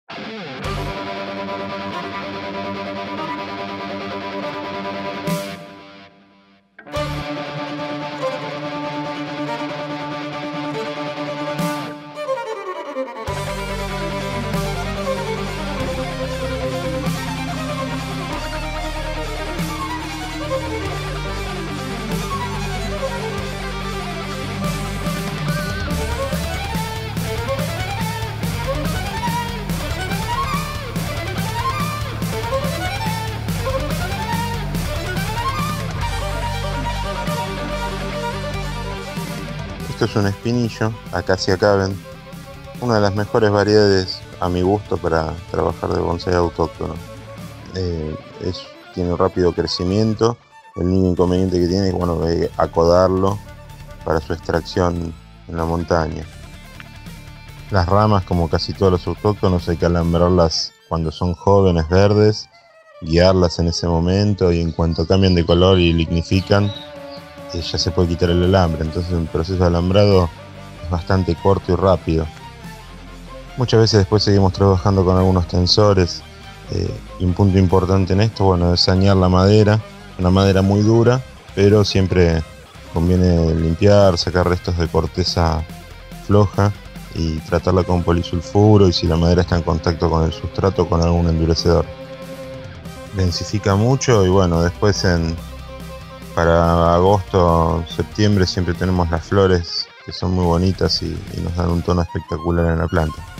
Esto es un espinillo, Acacia caven, una de las mejores variedades a mi gusto para trabajar de bonsái autóctono. Tiene un rápido crecimiento, el único inconveniente que tiene es acodarlo para su extracción en la montaña. Las ramas, como casi todos los autóctonos, hay que alambrarlas cuando son jóvenes verdes, guiarlas en ese momento, y en cuanto cambian de color y lignifican, ya se puede quitar el alambre. Entonces el proceso de alambrado es bastante corto y rápido. Muchas veces después seguimos trabajando con algunos tensores, y un punto importante en esto es sanear la madera, una madera muy dura, pero siempre conviene limpiar, sacar restos de corteza floja y tratarla con polisulfuro, y si la madera está en contacto con el sustrato, con algún endurecedor. Densifica mucho y después para agosto, septiembre siempre tenemos las flores, que son muy bonitas y nos dan un tono espectacular en la planta.